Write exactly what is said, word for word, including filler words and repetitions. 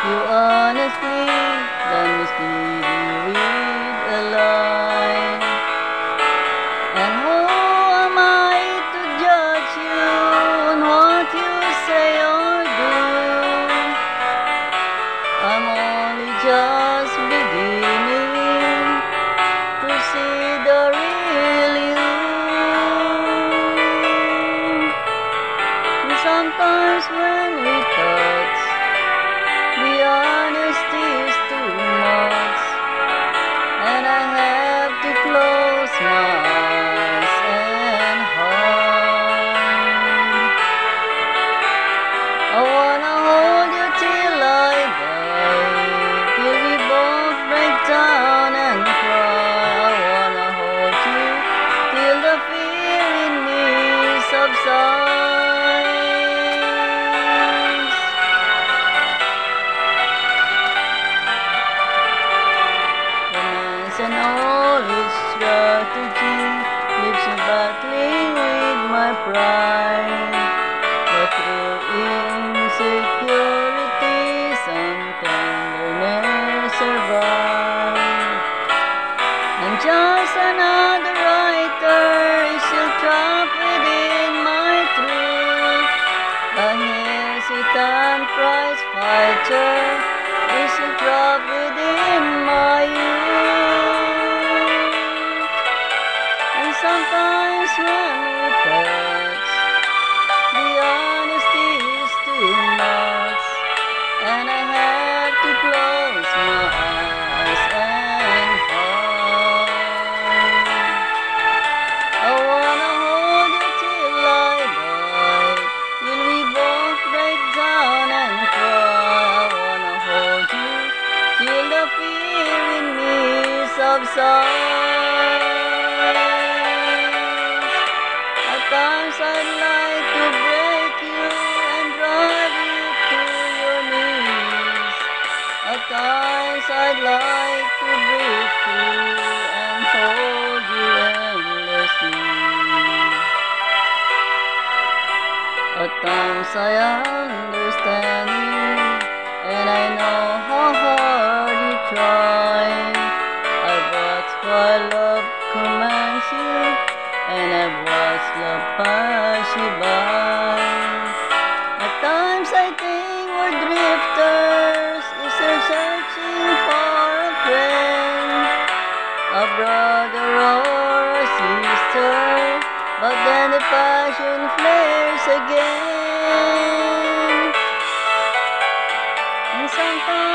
You honestly done mislead you with a lie. And who am I to judge you on what you say or do? I'm only just beginning to see the real you. And sometimes when we touch, the honesty is too much, and I have to close my eyes and hide. I wanna hold you till I die, till we both break down and cry. I wanna hold you till the fear in me subsides. Romance and all its strategy keeps me battling with my pride. But through insecurity, some tenderness survive. I'm just another writer, still trapped within my truth. A hesitant prize fighter, still trapped within my youth. And sometimes when we touch, the honesty is too much, and I have to close my eyes and hide. I wanna hold you till I die, till we both break down and cry. I wanna hold you till the fear in me subsides. At times I'd like to break you and drive you to your knees. At times I'd like to breathe through and hold you endlessly. At times I understand you, and I know how hard you try. I've watched while love commands you, and I've watched love pass you by. At times I think we're drifters, is there searching for a friend, a brother or a sister, but then the passion flares again. And sometimes